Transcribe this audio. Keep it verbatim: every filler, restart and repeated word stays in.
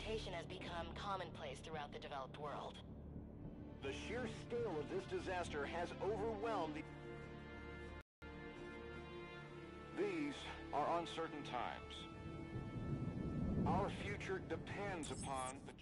Teleportation has become commonplace throughout the developed world. The sheer scale of this disaster has overwhelmed the... These are uncertain times. Our future depends upon the